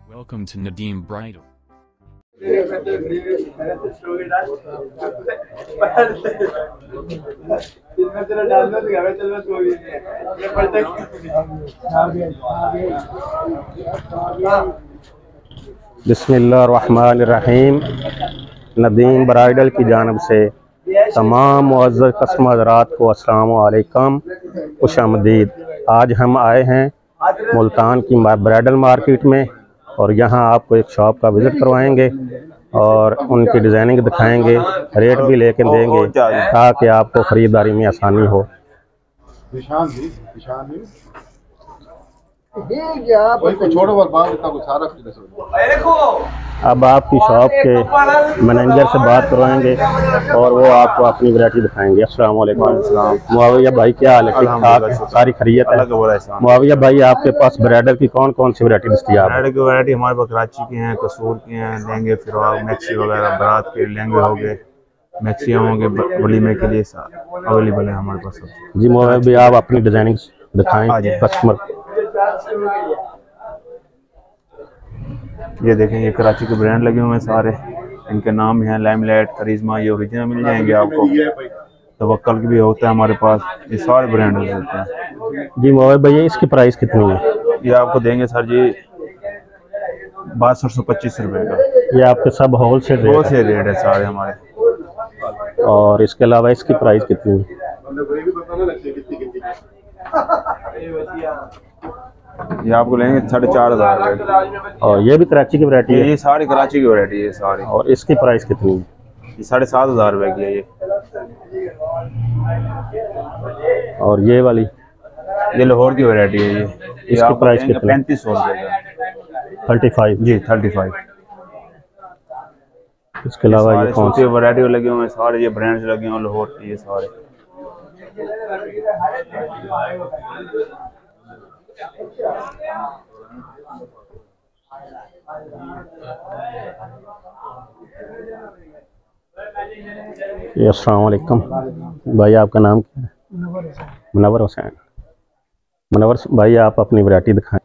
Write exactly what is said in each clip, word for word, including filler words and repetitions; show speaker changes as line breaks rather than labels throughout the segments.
Welcome to Nadeem Bridal.
बिस्मिल्लाहिर्रहमानिर्रहीम। Nadeem bridal की जानब से तमाम मुअज़्ज़ज़ कस्टमर हज़रात को अस्सलामु अलैकुम, खुशामदीद। आज हम आए हैं मुल्तान की ब्राइडल मार्केट में और यहाँ आपको एक शॉप का विज़िट करवाएंगे और उनकी डिज़ाइनिंग दिखाएंगे, रेट भी लेके देंगे ताकि आपको ख़रीदारी में आसानी हो। अब आपकी शॉप के मैनेजर से बात करवाएंगे और वो आपको अपनी वैरायटी दिखाएंगे। अस्सलाम वालेकुम मुआविया भाई, क्या हाल है? ठीक ठाक, सारी खैरियत है? मुआविया भाई, आपके पास ब्राइडल की कौन कौन सी वैरायटी दस्तयाब है?
ब्राइडल की वैरायटी हमारे पास कराची की हैं, कसूर की हैं, लहंगे, फिरवाक, मैक्सी वगैरह, बारात के लहंगे हो गए, मैक्सियाँ होंगे, वलीमे के लिए अवेलेबल है हमारे पास सब।
जी मुआविया भाई, आप अपनी डिजाइनिंग दिखाएं कस्टमर।
ये देखें, ये कराची के ब्रांड लगे हुए हैं सारे, इनके नाम हैं लाइमलाइट, करिश्मा, ये ओरिजिनल मिल जाएंगे आपको। तवक्कल की भी होता है हमारे पास, ये सारे ब्रांड होते हैं।
जी मोबाइल भैया, इसकी प्राइस कितनी है?
ये आपको देंगे सर जी बासठ सौ पच्चीस रुपये का।
ये आपके सब wholesale
wholesale rate है सारे हमारे।
और इसके अलावा इसकी प्राइस कितनी है?
ये आपको लेंगे साढ़े चार हजार।
और ये भी कराची की वैरायटी है?
ये सारी कराची की वैरायटी है सारी।
और इसकी प्राइस कितनी है?
ये साढ़े सात हजार रुपए की है ये।
और ये वाली?
ये लाहौर की वैरायटी है ये।
इसकी प्राइस कितनी?
पैंतीस सौ रुपए का।
Thirty five?
जी थर्टी फाइव।
इसके अलावा ये कौन सी
वैरायटी लगे हुए हैं सारे, ये ब्रांड्स लगे हुए हैं लाहौर के, ये सारे।
अस्सलाम वालेकुम भाई, आपका नाम क्या है? मुनव्वर हुसैन। मुनव्वर भाई, आप अपनी वैरायटी दिखाएं।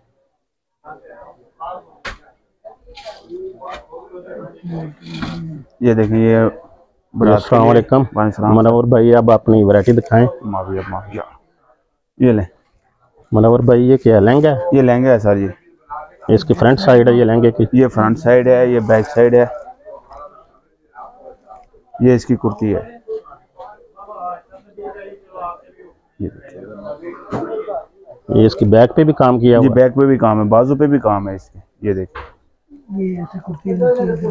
ये देखिए, ये
अस्सलाम वालेकुम मुनव्वर भाई, आप अपनी वैरायटी दिखाएं।
माविया माविया, ये लें।
मुनव्वर भाई, ये क्या लहंगा है?
ये लहंगा है सर जी।
इसकी फ्रंट साइड है ये लहंगे की?
ये फ्रंट साइड है, ये बैक साइड है, ये इसकी कुर्ती है। ये
ये इसकी बैक पे भी काम किया हुआ?
ये बैक पे भी काम है, बाजू पे भी काम है इसके। ये देखिए,
ये ऐसे कुर्ती है।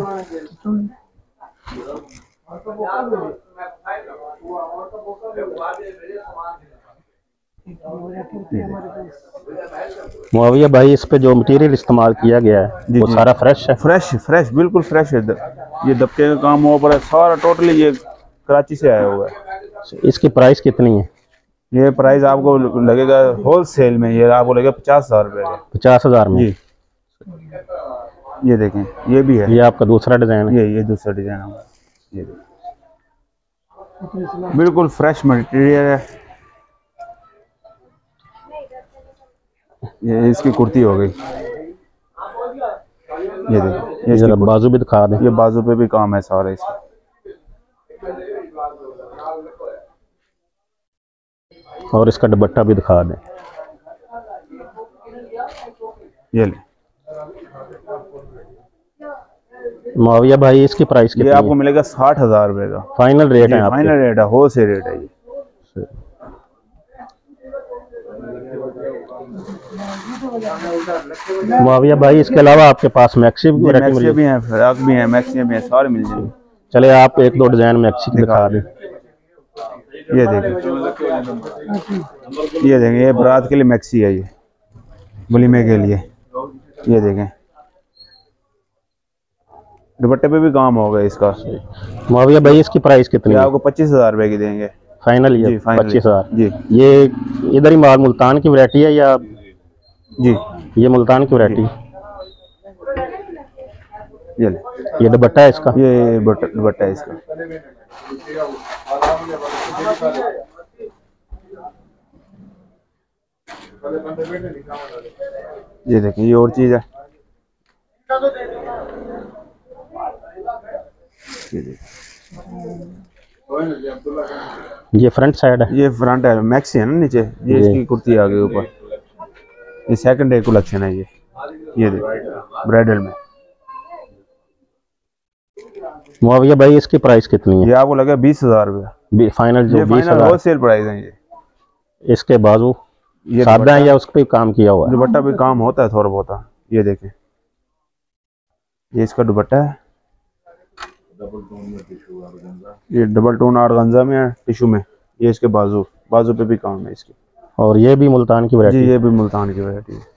मुआविया भाई, इस पे जो मटेरियल इस्तेमाल किया गया है वो सारा फ्रेश है?
फ्रेश फ्रेश बिल्कुल फ्रेश है। ये दबके का काम हुआ पर है सारा, टोटली ये कराची से आया हुआ है।
इसकी प्राइस कितनी है?
ये प्राइस आपको लगेगा होल सेल में, ये आपको लगेगा पचास हजार रुपये का।
पचास हजार में?
जी। ये देखें, ये भी है।
ये आपका दूसरा डिजाइन है?
ये ये दूसरा डिजाइन है। ये बिल्कुल फ्रेश मटेरियल है। ये इसकी कुर्ती हो गई। ये देखो, ये
जरा बाजू भी दिखा दें।
ये बाजू पे भी काम है सारे इसका।
और इसका दुपट्टा भी दिखा दें।
ये ले
मुआविया भाई, इसकी प्राइस कितनी
ये
है?
आपको मिलेगा साठ हजार रुपए का।
फाइनल रेट है?
फाइनल रेट है, होल सेल रेट है ये।
मुआविया भाई, इसके अलावा आपके पास मैक्सी
भी हैं, फ्रॉक भी हैं, मैक्सी भी हैं, सारे मिल जाएंगे।
चले आप एक दो डिजाइन मैक्सी दिखा दें।
ये देखें, ये देखें, ये बारात के लिए मैक्सी है, ये वलीमे के लिए। ये देखें, दुपट्टे पे भी काम होगा इसका।
मुआविया भाई, इसकी प्राइस कितनी है?
आपको पच्चीस हजार रुपए की देंगे
फाइनल। ये पच्चीस हजार
जी।
ये इधर ही माल मुल्तान की वैरायटी है या?
जी,
ये मुल्तान की वैरायटी।
ये ले,
ये दुपट्टा है इसका?
ये दुपट्टा है इसका। ये देखिए, ये और चीज है।
ये फ्रंट साइड है।
ये फ्रंट है, मैक्सी है ना नीचे, ये इसकी कुर्ती आ गई ऊपर। ये सेकंड डे कलेक्शन है ये ये देखो ब्राइडल में।
मुआविया भाई इसकी प्राइस कितनी है?
ये आपको लगे बीस हजार रुपया
फाइनल जो बीस
फाइनल
हजार
होलसेल प्राइस है। ये
इसके बाजू
ये
सादा है या उस पे काम किया हुआ है?
दुपट्टा भी काम होता है थोड़ा बहुत। ये देखें, ये इसका दुपट्टा है, ये डबल टोन ऑर्गेन्जा में है, टिश्यू में। ये इसके बाजू बाजू पे भी काम है इसके।
और ये भी मुल्तान की वैरायटी?
जी ये भी मुल्तान की वैरायटी है।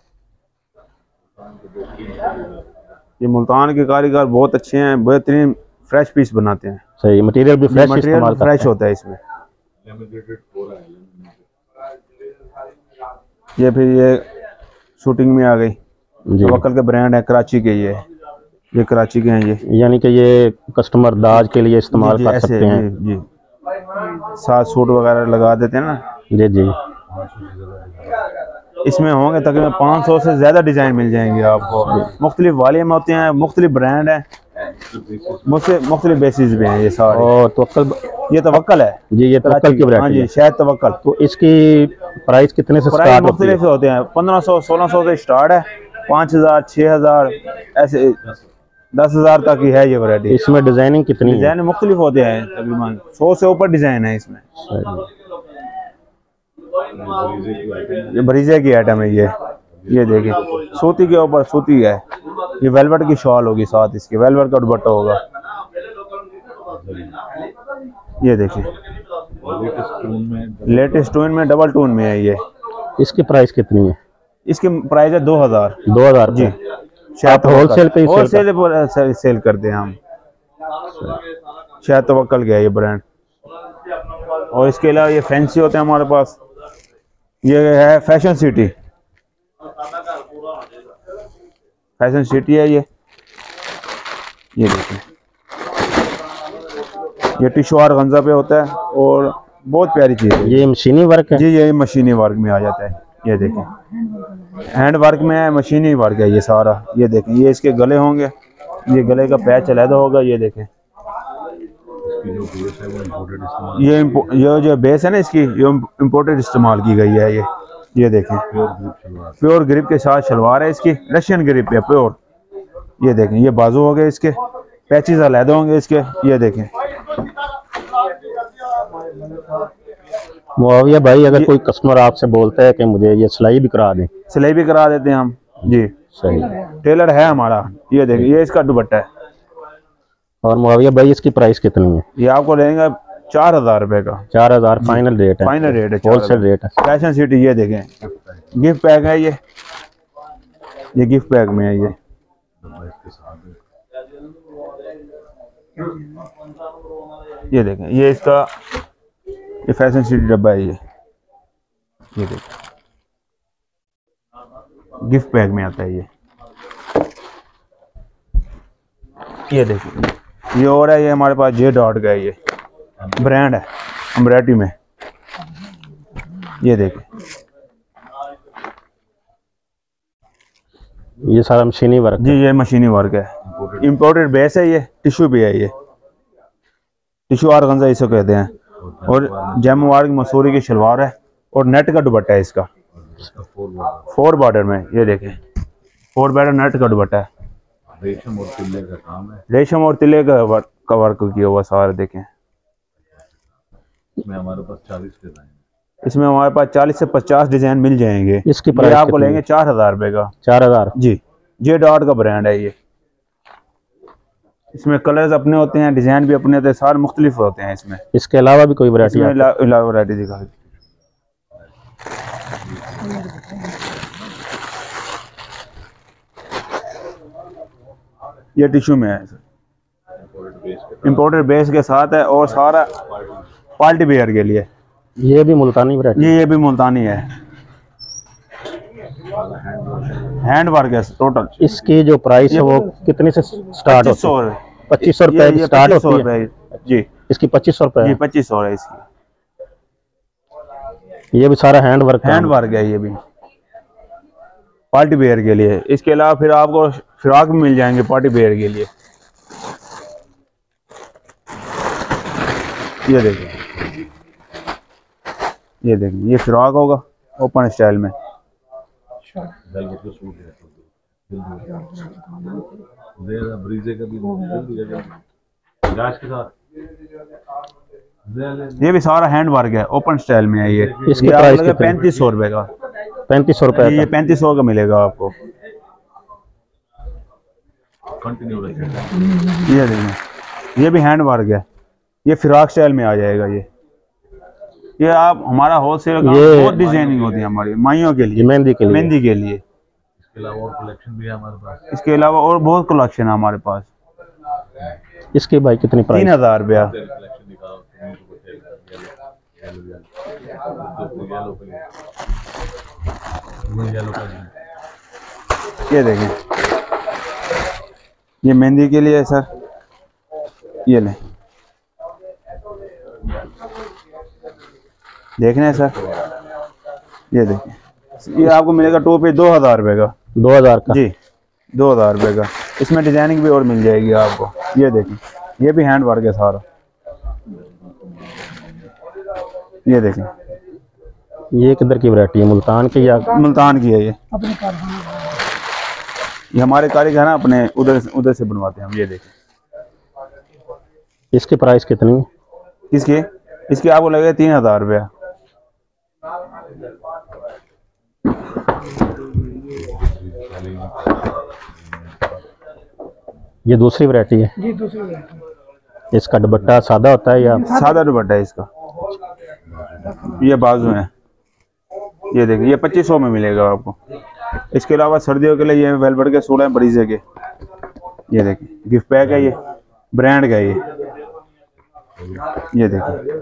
ये मुल्तान के कारीगर बहुत अच्छे हैं, बेहतरीन फ्रेश पीस बनाते हैं।
सही, मटेरियल भी फ्रेश
मटेरियल फ्रेश होता है इसमें। ये फिर ये शूटिंग में आ गई, तवक्कल के ब्रांड है, कराची के। ये ये कराची के हैं ये,
यानी कि ये कस्टमर दाज के लिए इस्तेमाल कर सकते हैं।
जी, जी। साथ सूट वगैरह लगा देते हैं ना। जी जी। इसमें होंगे तकरीबन पाँच सौ से ज्यादा डिजाइन मिल जाएंगे आपको। मुख्तलिफ वॉल्यूम होते हैं, मुख्तलिफ ब्रांड है, मुख्तलिफ बेसिस पे हैं ये सारे। और तवक्कल, ये तवक्कल है जी, ये तवक्कल की वैरायटी है शायद तवक्कल।
तो इसकी प्राइस कितने से स्टार्ट होती है?
मुख्तलिफ होते हैं, पंद्रह सौ सोलह सौ से स्टार्ट है, पाँच हजार छः हजार ऐसे दस हजार तक ही है ये वैरायटी।
इसमें डिजाइनिंग कितनी है?
डिजाइन मुख्तलिफ होते हैं, तकरीबन सौ से ऊपर डिजाइन है इसमें। ये बरीजे की आइटम है। ये ये देखिए, सूती के ऊपर सूती है। ये वेलवेट की शॉल होगी, साथ इसके वेलवेट का दुपट्टा होगा। ये देखिए लेटेस्ट टून में डबल टून में है ये।
इसकी प्राइस कितनी है?
इसकी प्राइस है दो हजार
दो हजार जी।
शायद
होलसेल पे
होलसेल सेल, सेल करते हैं हम। शायद तवक्कल गया ये ब्रांड। और इसके अलावा ये फैंसी होते हैं हमारे पास। ये है फैशन सिटी, फैशन सिटी है ये। ये देखिए, ये टिश्यू ऑर्गेन्जा पे होता है और बहुत प्यारी चीज है।
ये मशीनी वर्क है?
जी ये मशीनी वर्क में आ जाता है। ये देखें, हैंड वर्क में है, मशीनी वर्क है ये सारा। ये देखें, ये इसके गले होंगे, ये गले का पैच अलहदा होगा। ये देखें, ये ये जो बेस है ना इसकी, ये इम्पोर्टेड इस्तेमाल की गई है। ये ये देखें, प्योर ग्रिप के साथ शलवार है इसकी, रशियन ग्रिप है प्योर। ये देखें, ये बाजू हो गए इसके, पैचेस अलहदा होंगे इसके। ये देखें
मुआविया भाई, अगर कोई कस्टमर आपसे बोलता है कि मुझे ये सिलाई भी करा दें?
सिलाई भी करा देते हैं हम जी।
सही,
टेलर है हमारा। ये देखिए, ये इसका दुपट्टा है।
और मुआविया भाई इसकी प्राइस कितनी है?
ये आपको लेंगे चार हजार रुपए का।
चार हजार फाइनल रेट है?
फाइनल रेट है,
होलसेल रेट है।
Fashion city. ये देखें, गिफ्ट पैक है ये ये गिफ्ट पैक में है ये। ये देखें, ये इसका ये फैशन सिटी डब्बा है। ये ये देखें, गिफ्ट पैक में आता है ये। ये देखिए, ये और है, ये हमारे पास जे डॉट का है, ये ब्रांड है अमराटी में। ये देखिए,
ये सारा मशीनी वर्क
जी, ये मशीनी वर्क है, इंपोर्टेड बेस है। ये टिश्यू भी है, ये टिश्यू ऑर्गेन्जा इसे कहते हैं। और जैमवार की मसूरी की शलवार है और नेट का दुपट्टा है इसका, फोर बॉर्डर में। ये देखें, फोर बॉर्डर नेट का दुपट्टा है। रेशम और तिल्ले का काम है, रेशम और तिल्ले का वर्क का वर्क किया हुआ सारे। देखें, इसमें हमारे पास चालीस डिजाइन इसमें हमारे पास चालीस से पचास डिजाइन मिल जाएंगे।
इसकी प्राइस
आपको लेंगे चार हजार रुपए का।
चार हजार
जी। जे डॉट का ब्रांड है ये। इसमें कलर्स अपने होते हैं, डिजाइन भी अपने होते हैं, सारे मुख्तलिफ होते हैं इसमें।
इसके अलावा भी कोई वैरायटी?
अलावा वैरायटी दिखा। ये टिश्यू में है, इंपोर्टेड बेस के साथ है और सारा पार्टी वेयर के लिए।
ये भी मुल्तानी वैरायटी?
ये ये भी मुल्तानी है, हैंड वर्क है टोटल।
इसकी जो प्राइस है वो कितने से स्टार्ट होती है? पच्चीस सौ रुपए स्टार्ट होती है
जी।
इसकी पच्चीस सौ रुपए
जी, पच्चीस सौ है इसकी।
ये भी सारा हैंड वर्क?
हैंड वर्क है ये भी। पार्टी वेयर के लिए। इसके अलावा फिर आपको फ्रॉक भी मिल जाएंगे पार्टी वेयर के लिए। ये देखिए, ये देखिए, ये फ्रॉक होगा ओपन स्टाइल में। ये भी सारा हैंड वर्क है, ओपन स्टाइल में है ये।
इसकी
ये
प्राइस
आपको
कितनी?
पैंतीस सौ रुपए का।
पैंतीस सौ रुपये
ये
का।
पैंतीस सौ का मिलेगा आपको। ये देखिए, ये भी हैंड वर्क है, ये फ्रॉक स्टाइल में आ जाएगा। ये ये आप हमारा होलसेल का
ये-
बहुत डिजाइनिंग होती है हमारी माइयों के लिए,
ये मेहंदी के लिए।
मेहंदी के लिए।
इसके अलावा और कलेक्शन भी है हमारे पास।
इसके अलावा और बहुत कलेक्शन है हमारे पास।
इसकी भाई कितनी
तीन
प्राइस?
हजार रुपया।
कलेक्शन दिखाओ,
ये देखें, ये मेहंदी के लिए है सर। ये लें, देख रहे हैं सर, ये देखिए, ये आपको मिलेगा टॉप पे दो हजार रुपये का।
दो हजार का।
जी, दो हजार रुपये का। इसमें डिजाइनिंग भी और मिल जाएगी आपको। ये देखें, ये भी हैंड वर्क है सारा। ये देखें,
ये किधर की वैरायटी है, मुल्तान की या?
मुल्तान की है ये।
अपने कारखाने
ये हमारे कारीगर है ना, अपने उधर उधर से बनवाते हैं हम। ये देखें,
इसकी प्राइस कितनी है?
इसकी इसकी आपको लगेगा तीन हजार रुपया।
ये दूसरी वैरायटी है।
जी दूसरी वैरायटी।
इसका दुपट्टा सादा होता है या?
सादा दुपट्टा है इसका। ये बाजू है, ये देखिए, ये पच्चीस सौ में मिलेगा आपको। इसके अलावा सर्दियों के लिए ये वेलवेट के सूट हैं बरीजे के। ये देखिए, गिफ्ट पैक है, ये ब्रांड का है ये। ये देखिए,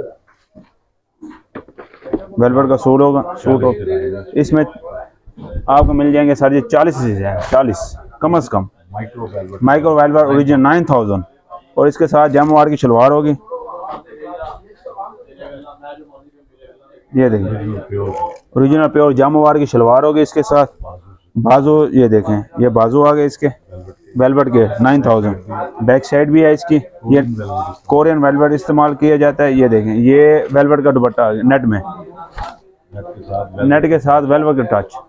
वेलवेट का सूट होगा, सूट होगा। इसमें आपको मिल जाएंगे सर जी चालीस डिजाइन, चालीस कम से कम।
Micro velvet
micro velvet original nine thousand, और इसके साथ जैमवार की शलवार होगी। ये देखिए,
प्योर
ओरिजिनल प्योर जामवार की शलवार होगी इसके साथ। बाजू ये देखें, ये बाजू आ गए इसके वेलवेट के नाइन थाउजेंड। बैक साइड भी है इसकी, ये कोरियन वेलवेट इस्तेमाल किया जाता है। ये देखें, ये वेलवेट का दुपट्टा नेट में,
नेट के साथ
नेट के साथ वेलवेट का टच।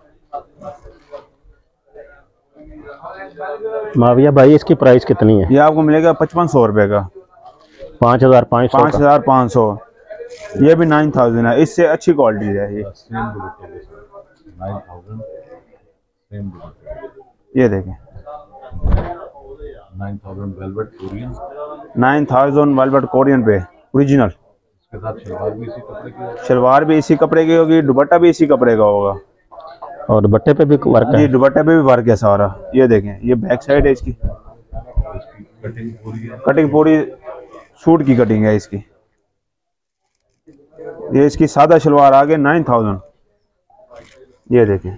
माविया भाई इसकी प्राइस कितनी है?
ये आपको मिलेगा पचपन सौ रुपये का।
पाँच हजार पाँच सौ
पाँच
का।
हजार पाँच सौ। ये भी नाइन थाउजेंड है, इससे अच्छी क्वालिटी है ये।
सेम दुपट्टे के साथ नाइन थाउजेंड सेम दुपट्टे।
ये देखें,
nine thousand velvet Korean,
nine thousand velvet Korean पे ओरिजिनल।
इसके साथ शलवार भी इसी कपड़े की है।
शलवार भी इसी कपड़े की होगी, दुपट्टा भी इसी कपड़े का होगा।
और दुपट्टे पे भी वर्क
जी,
है?
दुपट्टे पे भी वर्क है सारा। ये देखें, ये बैक साइड है इसकी,
इसकी कटिंग पूरी है।
कटिंग पूरी सूट की कटिंग है इसकी। ये इसकी सादा शलवार आ गई नाइन थाउजेंड। ये देखें,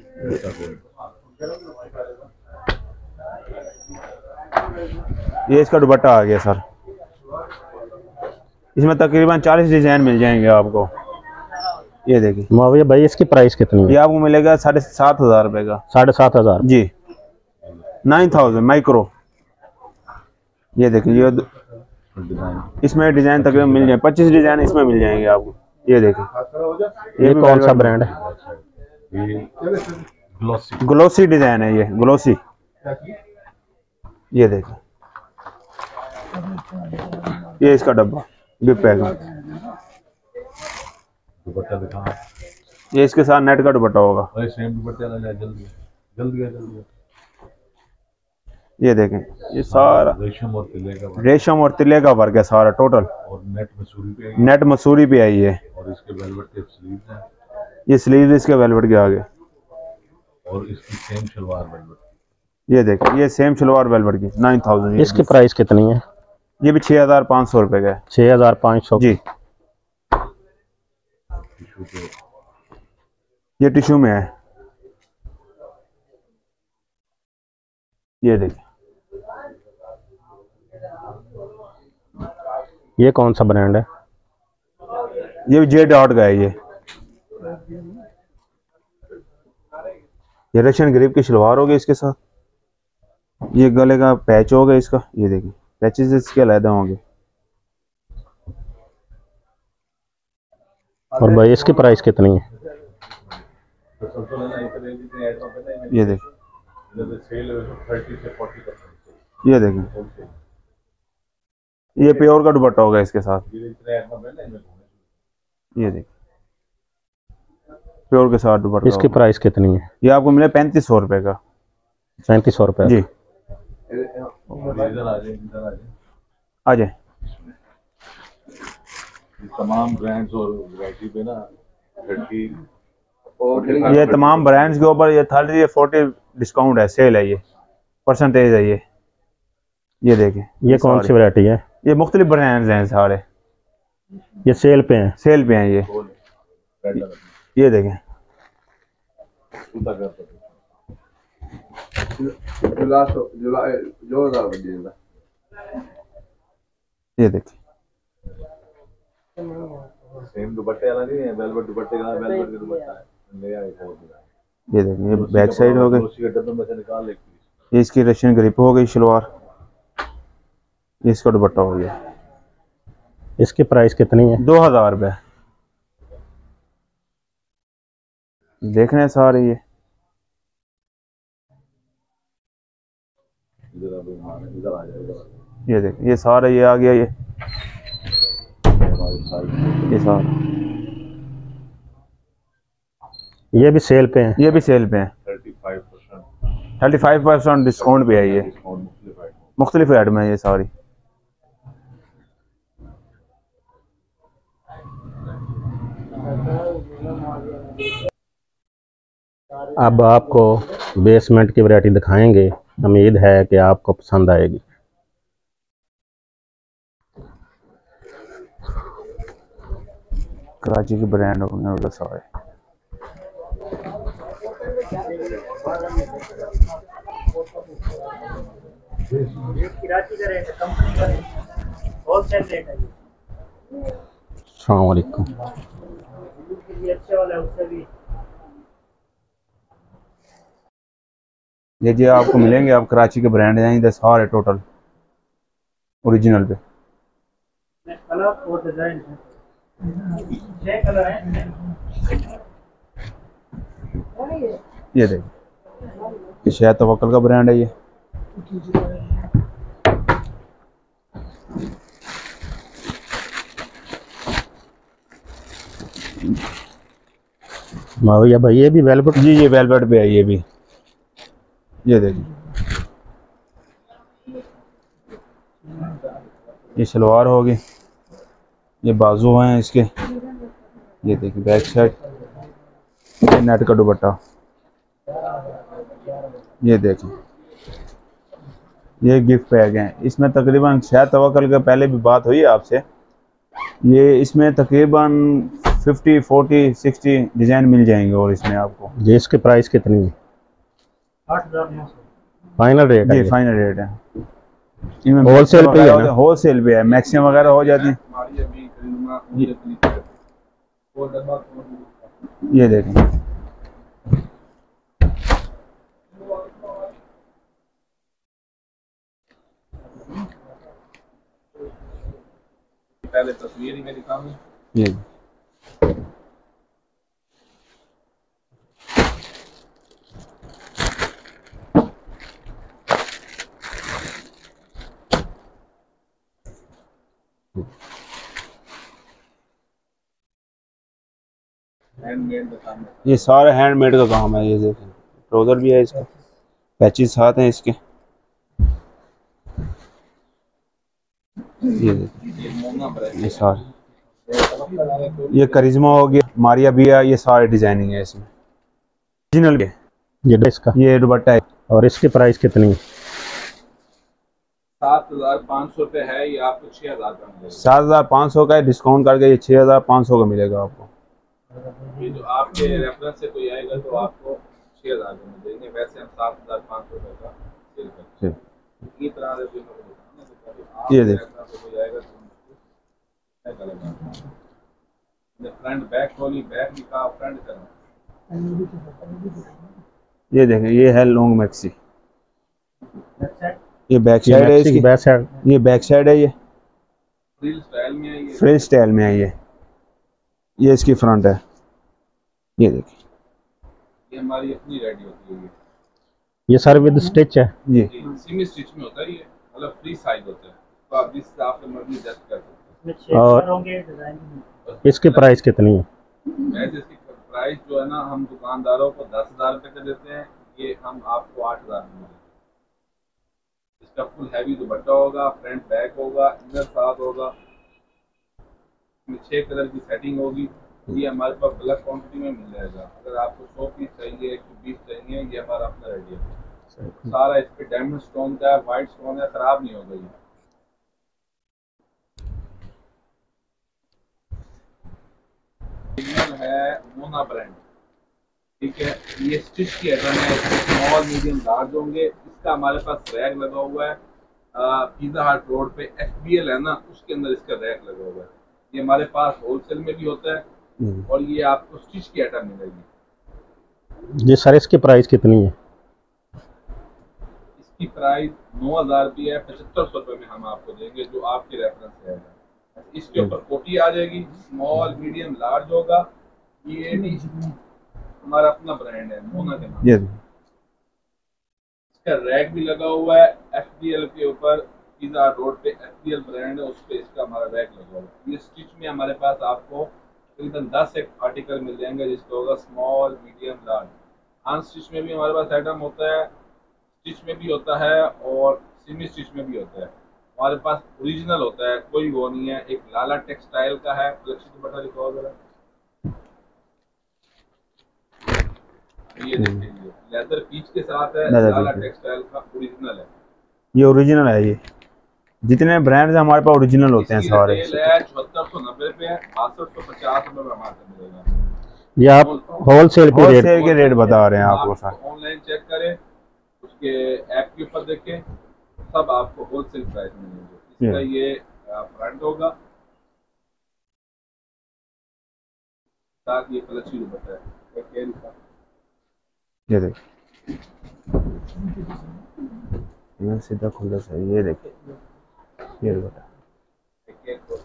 ये इसका दुपट्टा आ गया सर। इसमें तकरीबन चालीस डिजाइन मिल जाएंगे आपको। ये देखिए,
माविया भाई इसकी प्राइस कितनी
ये
है?
आपको मिलेगा साढ़े सात हजार रुपये का।
साढ़े सात हजार।
जी, नाइन थाउजेंड माइक्रो। ये देखिए, ये
डिजाइन
इसमें डिजाइन तकरीबन मिल जाए, पच्चीस डिजाइन इसमें मिल जाएंगे आपको। ये देखिए,
ये
भी
कौन सा
velvet-
ब्रांड है?
ये ग्लॉसी
ग्लोसी डिजाइन है, ये ग्लोसी। ये देखिए, ये इसका डब्बा गिफ्ट पैक में।
दुपट्टा दिखा।
ये इसके साथ नेट का दुपट्टा होगा।
अरे सेम दुपट्टे वाला ले, जल्दी जल्दी है, जल्दी है।
ये देखें, ये सारा
रेशम और तिले का वर्क
रेशम और तिले का वर्क है सारा टोटल।
और नेट मसूरी पे है।
नेट मसूरी पे आई है।
और इसके वेलवेट के स्लीव्स हैं
ये स्लीव इसके वेलवेट के आगे।
और इसकी सेम शलवार वेलवेट।
ये देखें, ये सेम शलवार वेलवेट की नाइन थाउजेंड।
इसकी प्राइस कितनी है?
ये भी छः हजार पाँच सौ रुपये का है।
छः हजार पाँच सौ।
जी,
टिश्यू पे
ये टिश्यू में है। ये देखिए,
ये कौन सा ब्रांड है?
ये भी जे डॉट का है। ये ये रशियन ग्रिप की शलवार होगी इसके साथ, ये गले का पैच होगा इसका, ये देखिए पैचेस इसके अलहदा होंगे।
और भाई इसकी प्राइस कितनी है?
ये देखिए, ये देखिए, ये प्योर का दुपट्टा होगा इसके साथ, ये देखिए प्योर के साथ दुपट्टा।
इसकी प्राइस कितनी है?
ये आपको मिले पैंतीस सौ रुपए का।
पैंतीस सौ रुपये
जी, आ जाए।
तमाम ब्रांड्स और वैरायटी पे ना थर्टी,
ये तमाम ब्रांड्स के ऊपर ये थर्टी फोर्टी डिस्काउंट है, सेल है, ये परसेंटेज है। ये ये देखें,
ये कौन सी वैरायटी है?
ये मुख्तलिफ ब्रांड्स हैं सारे,
ये सेल पे हैं?
सेल पे हैं ये। ये देखें, ये देखें,
सेम दुपट्टे वाला नहीं है, वेलवेट दुपट्टे का वेलवेट का दुपट्टा है, नया एक और दिया।
ये देखें, ये बैक साइड हो गई,
उसी के डब्बे में से निकाल ले।
ये इसकी रशियन ग्रिप हो गई शलवार, ये इसका दुपट्टा हो गया।
इसकी प्राइस कितनी है?
दो हजार रुपये। देख रहे हैं सारे, ये
इधर आ जाएगा,
ये देख, ये सारा ये आ गया, ये ये सारा,
ये भी सेल पे हैं?
ये भी सेल पे हैं।
Thirty five percent
thirty five percent discount भी है, ये मुख्तलिफ रेट में है ये सारी।
अब आपको बेसमेंट की वैरायटी दिखाएंगे, उम्मीद है कि आपको पसंद आएगी।
कराची की ब्रांड होने वाला सारे।
अस्सलाम वालेकुम।
ये जी आपको मिलेंगे, आप कराची के ब्रांड हैं इधर सारे टोटल ओरिजिनल पे।
कलर और डिजाइन है, छह कलर है।
ये देखिए, ये शायद तवक्कल का ब्रांड है ये।
माविया भाई ये भी वेलवेट?
जी, ये वेलवेट पे है ये भी। ये देखिए, ये शलवार होगी, ये बाजू हैं इसके, ये देखिए बैक साइड, ये नेट का दुपट्टा, ये देखिए, ये गिफ्ट पैक हैं। इसमें तकरीबन शायद तवक्कल के पहले भी बात हुई है आपसे, ये इसमें तकरीबन फिफ्टी फोर्टी सिक्सटी डिज़ाइन मिल जाएंगे और इसमें आपको।
जी, इसकी प्राइस कितनी है?
आठ हजार नौ सौ
फाइनल रेट है?
जी फाइनल रेट है। इनमें
होलसेल पे है ना?
होलसेल पे है, मैक्सिमम वगैरह हो जाती है। ये देखें,
पहले तस्वीर ही मेरी काम है।
ये
हैंडमेड का काम है।
ये सारा हैंडमेड का काम है। ये देखें, ट्राउजर भी है इसका, पैचेस साथ हैं इसके। ये देखें, ये सारे, ये करिश्मा हो गया, मारिया भी है, ये सारे डिजाइनिंग है इसमें ओरिजिनल के।
ये इसका,
ये दुपट्टा है।
और इसकी प्राइस कितनी है?
सात हजार पाँच सौ रुपये है, ये आपको छः हजार का मिलेगा।
सात हजार पाँच सौ का है, डिस्काउंट करके ये छः हजार पाँच सौ का मिलेगा आपको।
ये जो आपके रेफरेंस से कोई आएगा तो आपको छः हजार का मिल देंगे, वैसे हम सात हजार पाँच सौ रुपये का सेल करते हैं। इसी तरह से भी मैं बताऊँ,
ये देख,
कोई आएगा तो फ्रंट बैक खोली, बैक निकाह फ्रंट करना।
ये देखें, ये है लॉन्ग मैक्सी,
वेबसाइट
ये बैक
ये
साइड है
मैक्सी की
इसकी,
बैक साइड।
ये बैक साइड है, ये
फ्रिल स्टाइल में है ये।
फ्रिल स्टाइल में है ये ये इसकी फ्रंट है, ये देखिए,
ये हमारी अपनी रेडी होती है ये।
ये सर विद स्टिच है।
जी
जी, सेमी स्टिच में होता है ये, मतलब फ्री साइज होता है, तो आप जिस हिसाब से मर्जी एडजस्ट कर सकते
में छह
और-
कलर होंगे, डिजाइन भी
हैं।
इसकी प्राइस कितनी है?
वैसे इसकी प्राइस जो है ना, हम दुकानदारों को दस हजार रुपये का देते हैं, ये हम आपको आठ हजार में देते हैं। इसका फुल हैवी दुपट्टा होगा, फ्रंट बैक होगा, इनर साथ होगा, इसमें छह कलर की सेटिंग होगी। ये हमारे पास ब्लैक क्वांटिटी में मिल जाएगा। अगर आपको सौ पीस चाहिए, एक सौ बीस चाहिए, ये हमारा अपना रेडी है। सारा इस पे डायमंड स्टोन का है, व्हाइट स्टोन है, खराब नहीं होगा ये। ओरिजिनल है मोना ब्रांड, ठीक है। ये स्टिच की आइटम है, स्मॉल मीडियम लार्ज होंगे। इसका हमारे पास रैक लगा हुआ है, पिज़्ज़ा हट रोड पे एफ बी एल है ना, उसके अंदर इसका रैक लगा हुआ है। ये हमारे पास होलसेल में भी होता है और ये आपको स्टिच की आइटम मिलेगी।
जी सर, इसकी प्राइस कितनी है?
इसकी प्राइस नौ हजार रुपये है, पचहत्तर सौ रुपये में हम आपको देंगे, जो आपके रेफरेंस से आएगा। इसके ऊपर कोटी आ जाएगी, स्मॉल मीडियम लार्ज होगा। ये भी हमारा अपना ब्रांड है, मोना के नाम।
ये
इसका रैक भी लगा हुआ है एफ डी एल के ऊपर, पिज़्ज़ा रोड पे एफ डी एल ब्रांड है, उस पे इसका हमारा रैक लगा हुआ है। ये स्टिच में हमारे पास आपको तकरीबन दस एक आर्टिकल मिल जाएंगे, जिसका होगा स्मॉल मीडियम लार्ज। अनस्टिच में भी हमारे पास आइटम होता है, स्टिच में भी होता है और सेमी स्टिच में भी होता है। हमारे पास ओरिजिनल होता है, कोई वो नहीं है। एक लाला टेक्सटाइल का है, फ्लेक्सी दुपट्टा दिखाओ जरा। ये देखिए, लेदर पीच के साथ है,
लेदर
लाला
पीच।
टेक्सटाइल का ओरिजिनल है।
ये ओरिजिनल है। ये जितने ब्रांड्स हमारे पास ओरिजिनल होते हैं
इसकी
सारे।
रिटेल है चौहत्तर सौ नब्बे रुपये, बासठ सौ पचास रुपये में हमारे पास मिलेगा।
ये आप होलसेल की रेट
होलसेल के रेट बता रहे हैं आपको सर।
ऑनलाइन चेक करें, उसके ऐप के ऊपर देखें, सब आपको होलसेल प्राइस मिलेंगे। इसका ये फ्रंट होगा, साथ ये फ्लेक्सी दुपट्टा है, एक केल का।
ये देख, ये सीधा खुला सा, ये देखिए, ये बेटा
एक केल को।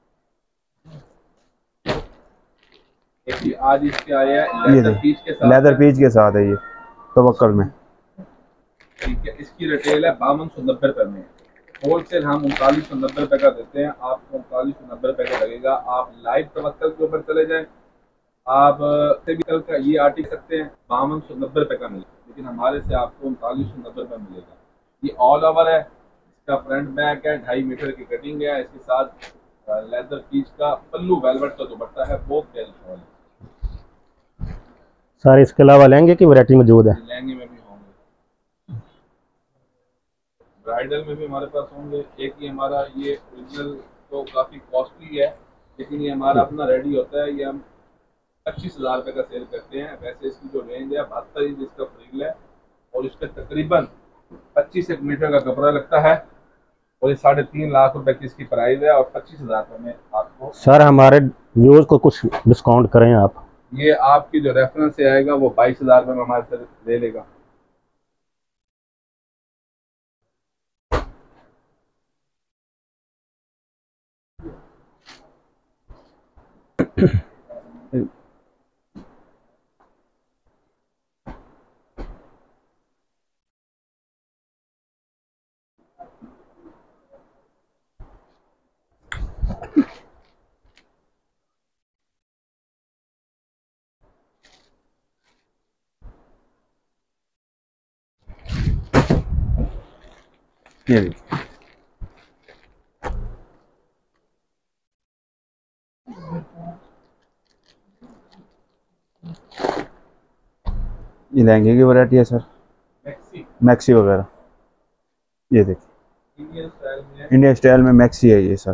एक ये आज इसके आए हैं
ये
लेदर
देख,
पीच के साथ,
लेदर पीच के साथ है ये तवक्कल में।
ठीक है। इसकी रिटेल है बावन सौ नब्बे रुपये में, होलसेल हम उनतालीस सौ नब्बे रुपये का देते हैं। आपको उनतालीस सौ नब्बे रुपये का लगेगा। आप लाइव तवक्कल के ऊपर चले जाएं, आप कल का ये आर्टिकल सकते हैं, बावन सौ नब्बे रुपये का मिलेगा, लेकिन हमारे से आपको उनतालीस सौ नब्बे रुपये मिलेगा। ये ऑल ओवर है, इसका फ्रंट बैक है, ढाई मीटर की कटिंग है, इसके साथ लेदर पीच का पल्लू वेलवेट का दुपट्टा है, बहुत प्यारी शॉल है।
सर इसके अलावा लहंगे की वैरायटी मौजूद है?
लहंगे में भी होंगे, ब्राइडल में भी हमारे पास होंगे। एक ही हमारा ये ओरिजिनल तो काफ़ी कॉस्टली है, लेकिन ये हमारा अपना रेडी होता है। ये हम पच्चीस हज़ार रुपये का सेल करते हैं। वैसे इसकी जो रेंज है बहत्तर इंच इसका फ्रिल है और इसका तकरीबन पच्चीस एक मीटर का कपड़ा लगता है और ये साढ़े तीन लाख रुपए की इसकी प्राइस है और पच्चीस हज़ार रुपये में आपको।
सर हमारे व्यूअर्स को कुछ डिस्काउंट करें आप।
ये आपकी जो रेफरेंस से आएगा वो बाईस हज़ार रुपये में हमारे से ले लेगा।
ये देखिए, ये लहंगे की वैरायटी है सर,
मैक्सी
मैक्सी वगैरह। ये देखिए,
इंडियन स्टाइल में है।
इंडियन स्टाइल में मैक्सी है ये सर।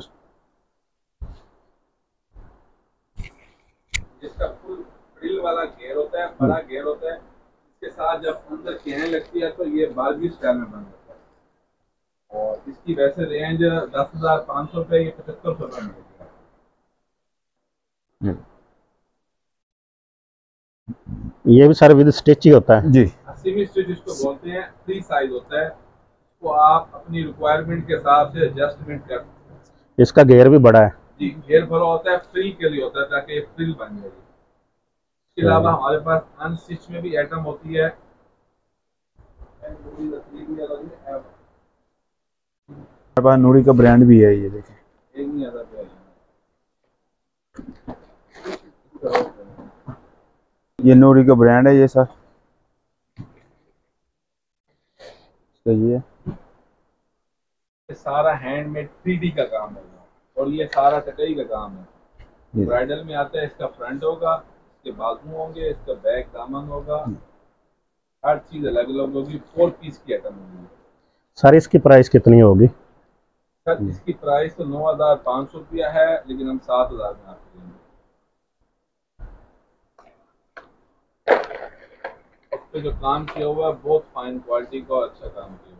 जिसका फुल फ्रिल वाला घेर होता है, बड़ा घेर होता है, इसके साथ जब अंदर कहने लगती है तो ये बारबी स्टाइल में बन जाता है। और इसकी वैसे रेंज दस हजार पाँच सौ रुपये, ये पचहत्तर सौ रुपये मिलेगा।
ये भी सर विद स्टिच ही होता है?
जी,
अस्सी सेमी स्टिच इसको बोलते हैं, फ्री साइज होता है, तो आप अपनी रिक्वायरमेंट के हिसाब से एडजस्टमेंट कर सकते हैं।
इसका घेर भी बड़ा है
जी, घेर भरा होता है, फ्रिल के लिए होता है ताकि ये फ्रिल बन जाए। इसके अलावा हमारे पास अनस्टिच में भी आइटम होती है।
हमारे पास नूरी का ब्रांड भी है, ये देखें।
एक नहीं आता है।
ये नूरी का ब्रांड है ये सर। सही है।
ये सारा हैंडमेड थ्री डी का काम है और ये सारा टकई का काम है। ब्राइडल में आता है, इसका फ्रंट होगा, इसके बाजू होंगे, इसका बैक दामन होगा, हर चीज अलग अलग होगी। फोर पीस की आइटम होगी।
सर इसकी प्राइस कितनी होगी?
सर इसकी प्राइस तो नौ हजार पाँच सौ रुपया है, लेकिन हम सात हजार में आपको देंगे। इस पे जो काम किया हुआ है बहुत फाइन क्वालिटी का और अच्छा काम किया हुआ है।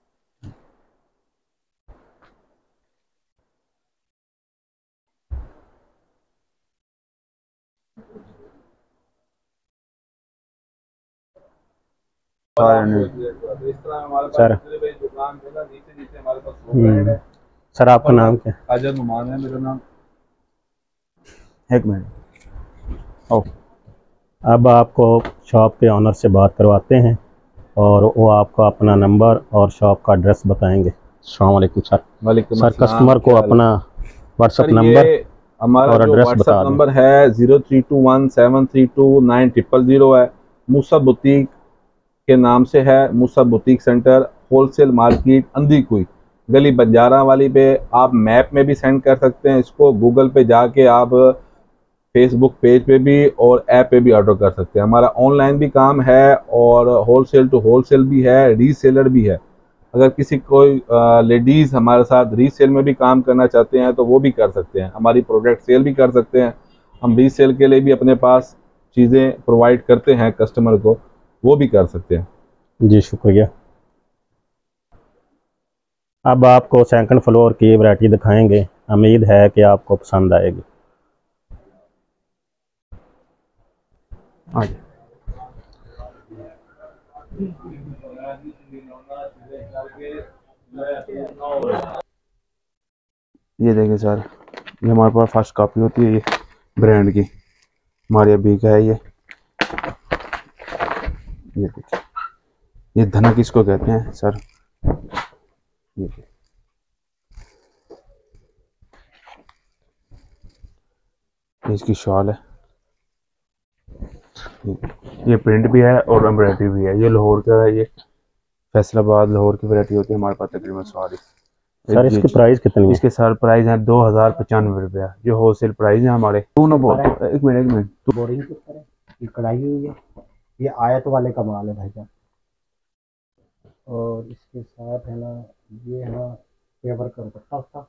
इस तरह हमारे
सर
पास दुकान है ना, नीचे नीचे हमारे पास वो ब्रांड है।
सर आपका नाम क्या?
अजय नुमान है मेरा नाम।
एक मिनट। ओ
अब आपको शॉप के ऑनर से बात करवाते हैं और वो आपको अपना नंबर और शॉप का एड्रेस बताएंगे। अस्सलाम वालेकुम सर।
वालेकुम
सर कस्टमर को अपना व्हाट्सएप नंबर
हमारा
और
जो
एड्रेस
व्हाट्सएप
बता दें।
नंबर है zero three two one seven three two nine triple zero है। मूसा बुटीक के नाम से है। Musa boutique centre, wholesale market, अंधी कुई गली बंजारा वाली पे। आप मैप में भी सेंड कर सकते हैं इसको, गूगल पे जाके आप फेसबुक पेज पे भी और ऐप पे भी ऑर्डर कर सकते हैं। हमारा ऑनलाइन भी काम है और होलसेल टू होलसेल भी है, रीसेलर भी है। अगर किसी कोई लेडीज़ हमारे साथ रीसेल में भी काम करना चाहते हैं तो वो भी कर सकते हैं। हमारी प्रोडक्ट सेल भी कर सकते हैं। हम रीसेल के लिए भी अपने पास चीज़ें प्रोवाइड करते हैं कस्टमर को, वो भी कर सकते हैं।
जी शुक्रिया। अब आपको सेकंड फ्लोर की वैरायटी दिखाएंगे, उम्मीद है कि आपको पसंद आएगी।
आइए। ये देखें सर, ये हमारे पास फर्स्ट कॉपी होती है, ये ब्रांड की हमारे अभी का है। ये ये देखिए, ये धनक किसको कहते हैं सर? ये देखिए, इसकी शॉल है। ये प्रिंट भी है और एम्ब्रॉयडरी भी है। ये लाहौर का है, ये फैसलाबाद लाहौर की वैरायटी होती है हमारे पास तकरीबन सारी।
सर इसकी प्राइस कितनी है?
इसके सर प्राइस है दो हजार पचानवे रुपया, जो होलसेल प्राइस है हमारे। तू ना बोल, एक मिनट एक मिनट तू
बोरिंग किस तरह ये कढ़ाई हुई है, ये आयत वाले कमाल है भाईजान। और इसके साथ है ना, ये है ना पेपर का दुपट्टा उसका,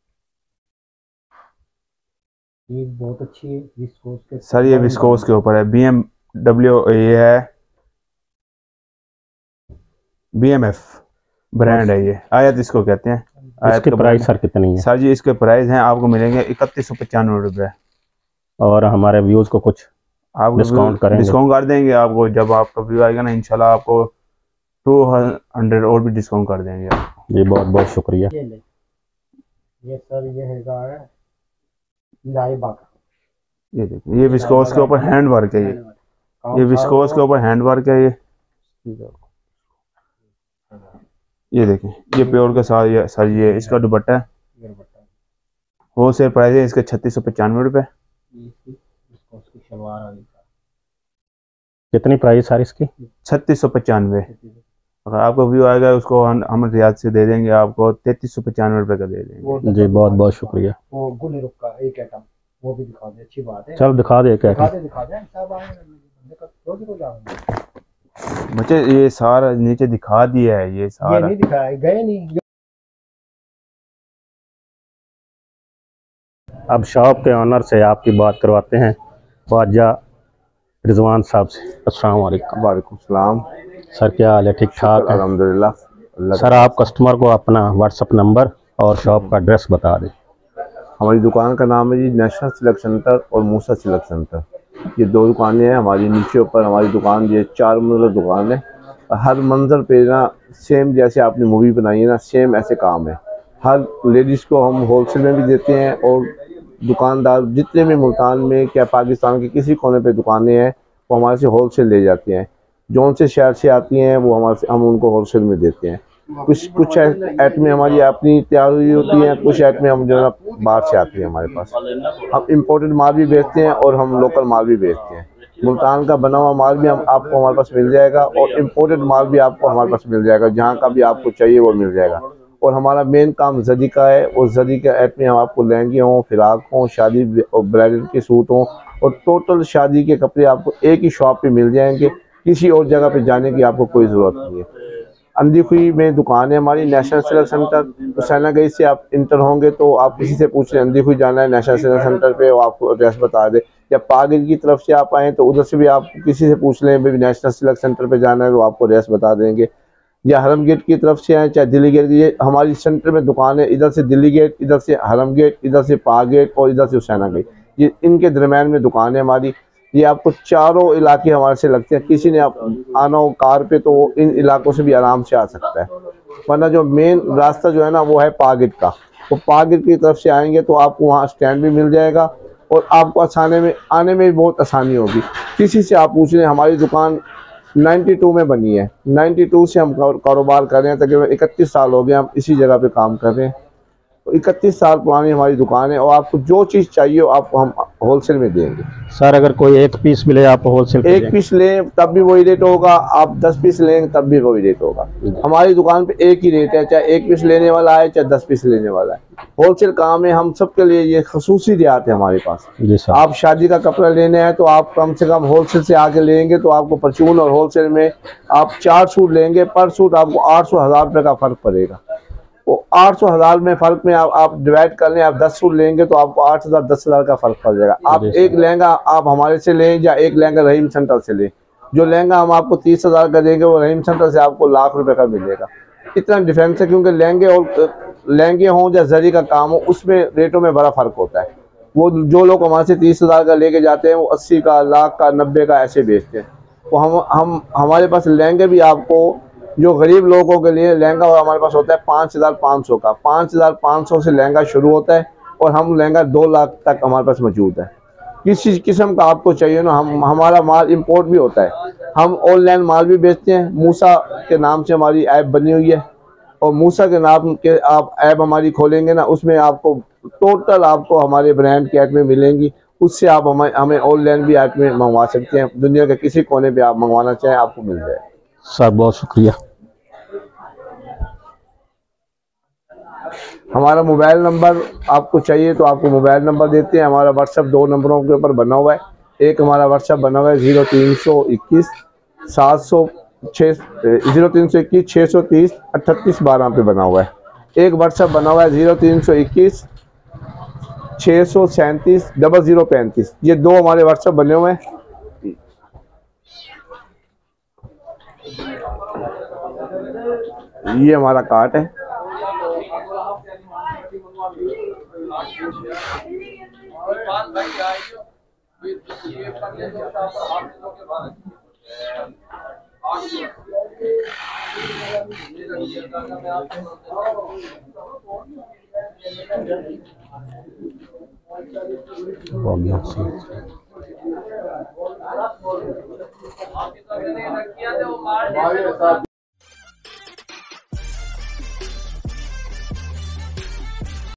ये बहुत अच्छी है विस्कोस के।
सर ये विस्कोस के ऊपर है, बी एम डब्ल्यू, ये है बी एम एफ ब्रांड है, ये आयत इसको कहते हैं।
इसकी प्राइस सर कितनी है?
सर जी इसके प्राइस हैं आपको मिलेंगे इकतीस सौ पचानवे रुपये।
और हमारे व्यूज़ को कुछ
आप
डिस्काउंट करेंगे?
डिस्काउंट कर देंगे आपको, जब आपका व्यू आएगा ना इंशाल्लाह आपको टू हंड्रेड और भी डिस्काउंट कर देंगे आपको।
जी बहुत बहुत शुक्रिया।
ये ले, ये सर ये हैगा है लाइबा का।
ये देखिए, ये विस्कोस के ऊपर हैंड वर्क है। ये ये विस्कोस के ऊपर हैंड वर्क है। ये ये देखें, ये प्योर के साथ ये सर ये इसका दुपट्टा है। होलसेल प्राइस है इसके छत्तीस सौ पचानवे रुपये।
कितनी प्राइस सर इसकी?
छत्तीस सौ पचानवे। अगर आपको व्यू आएगा उसको हम हम रियाद से दे देंगे, आपको तैतीस सौ पचानवे रुपये का दे देंगे।
जी बहुत बहुत शुक्रिया।
वो गुल रुक का एक आइटम वो भी दिखा दे, अच्छी बात है।
चल दिखा दे, क्या
दिखा दे दिखा दे सब आए रोज रोज आएंगे
बच्चे। ये सारा नीचे दिखा दिया है, ये
ये
सारा
नहीं दिखाया गए नहीं।
अब शॉप के ऑनर से आपकी बात करवाते हैं, ख्वाजा रिजवान साहब से। अस्सलाम वालेकुम।
वालेकुम सलाम।
सर क्या हाल है? ठीक ठाक है?
अल्हम्दुलिल्लाह।
सर आप कस्टमर को अपना व्हाट्सएप नंबर और शॉप का एड्रेस बता दें।
हमारी दुकान का नाम है जी नेशनल सिलेक्ट सेंटर और मूसा सिलेक्ट सेंटर। ये दो दुकानें हैं हमारी। नीचे ऊपर हमारी दुकान, ये चार मंजिला दुकान है हर मंजर पे ना सेम जैसे आपने मूवी बनाई है ना, सेम ऐसे काम है। हर लेडीज़ को हम होलसेल में भी देते हैं, और दुकानदार जितने भी मुल्तान में क्या पाकिस्तान के किसी कोने पे दुकानें हैं वो हमारे से होलसेल ले जाते हैं। जौन से शहर से आती हैं वो हमारे से हम उनको होलसेल में देते हैं। कुछ कुछ आइटमें हमारी अपनी तैयार हुई होती हैं, कुछ आइटमें हम जो है ना बाहर से आती हैं हमारे पास। हम इम्पोर्टेड माल भी बेचते हैं और हम लोकल माल भी बेचते हैं। मुल्तान का बना हुआ माल भी हम आपको हमारे पास मिल जाएगा, और इम्पोर्टेड माल भी आपको हमारे पास मिल जाएगा। जहाँ का भी आपको चाहिए वो मिल जाएगा। और हमारा मेन काम जदी का है, और जदी के आइटमें हम आपको लहंगे हों, फिराक हों, शादी और ब्राइडल के सूट हों, और टोटल शादी के कपड़े आपको एक ही शॉप पे मिल जाएंगे। किसी और जगह पे जाने की आपको कोई ज़रूरत नहीं है। अंदीखुई में दुकान है हमारी, नेशनल सेलर सेंटर। हुसैना गई से आप इंटर होंगे तो आप किसी से पूछ लें अंदीखुई जाना है नेशनल सेलर सेंटर पे, वो आपको एड्रेस बता दे। या पागिल की तरफ से आप आएँ तो उधर से भी आप किसी से पूछ लें भाई नेशनल सेलर सेंटर पे जाना है, तो आपको एड्रेस बता देंगे। या हरम गेट की तरफ से आए चाहे दिल्ली गेट, ये हमारी सेंटर में दुकान है। इधर से दिल्ली गेट, इधर से हरम गेट, इधर से पा गेट और इधर से हुसैना गेट, ये इनके दरम्यान में दुकान है हमारी। ये आपको चारों इलाके हमारे से लगते हैं। किसी ने आप आना हो कार पे तो वो इन इलाकों से भी आराम से आ सकता है। वरना जो मेन रास्ता जो है ना वो है पा गेट का। तो पा गेट की तरफ से आएंगे तो आपको वहाँ स्टैंड भी मिल जाएगा, और आपको आसाने में आने में भी बहुत आसानी होगी। किसी से आप पूछ लें, हमारी दुकान बानवे में बनी है। बानवे से हम कारोबार कर रहे हैं, तकरीबन इकतीस साल हो गए हम इसी जगह पे काम कर रहे हैं। तो इकतीस साल पुरानी हमारी दुकान है, और आपको जो चीज़ चाहिए आपको हम होलसेल में देंगे।
सर अगर कोई एक पीस मिले आप होलसेल
एक पीस लें तब भी वही रेट होगा, आप दस पीस लेंगे तब भी वही रेट होगा। हमारी दुकान पे एक ही रेट है, चाहे एक पीस लेने वाला है चाहे दस पीस लेने वाला है। होलसेल काम है, हम सबके लिए ये खसूसी रियायत है हमारे पास।
जी सर।
आप शादी का कपड़ा लेने हैं तो आप कम से कम होलसेल से आके लेंगे तो आपको परचून और होलसेल में आप चार सूट लेंगे, पर सूट आपको आठ सौ हज़ार रुपये का फ़र्क पड़ेगा। वो आठ सौ हज़ार में फ़र्क में आप आप डिवाइड कर लें, आप दस सूट लेंगे तो आपको आठ हज़ार दस हज़ार का फ़र्क पड़ जाएगा। आप एक लहंगा आप हमारे से लें या एक लहंगा रहीम सेंटर से लें, जो लहंगा हम आपको तीस हज़ार का देंगे वो रहीम सेंटर से आपको लाख रुपए का मिलेगा। इतना डिफरेंस है, क्योंकि लहंगे और लहंगे हों या जरी का काम हो उसमें रेटों में बड़ा फ़र्क होता है। वो जो लोग हमारे से तीस हज़ार का लेके जाते हैं वो अस्सी का, लाख का, नब्बे का ऐसे बेचते हैं। वो हम हम हमारे पास लहंगे भी आपको जो गरीब लोगों के लिए लहंगा हमारे पास होता है पाँच हज़ार पाँच सौ का। पाँच हज़ार पाँच सौ से लहंगा शुरू होता है, और हम लहंगा दो लाख तक हमारे पास मौजूद है। किसी किस्म का आपको चाहिए ना, हम हमारा माल इंपोर्ट भी होता है। हम ऑनलाइन माल भी बेचते हैं। मूसा के नाम से हमारी ऐप बनी हुई है, और मूसा के नाम के आप ऐप हमारी खोलेंगे ना, उसमें आपको टोटल आपको हमारे ब्रांड की आइटमें मिलेंगी। उससे आप हमें हमें ऑनलाइन भी आइटमें मंगवा सकते हैं। दुनिया के किसी कोने पे आप मंगवाना चाहें आपको मिल जाए।
सर बहुत शुक्रिया।
हमारा मोबाइल नंबर आपको चाहिए तो आपको मोबाइल नंबर देते हैं। हमारा व्हाट्सएप दो नंबरों के ऊपर बना हुआ है। एक हमारा व्हाट्सएप बना हुआ है जीरो तीन सौ इक्कीस सात सौ छः जीरो तीन सौ इक्कीस छः सौ तीस अट्ठतीस बारह पे बना हुआ है। एक व्हाट्सएप बना हुआ है जीरो तीन सौ इक्कीस छः सौ सैंतीस डबल ज़ीरो पैंतीस। ये दो हमारे व्हाट्सएप बने हुए हैं। ये हमारा कार्ड है।
हो गया सर।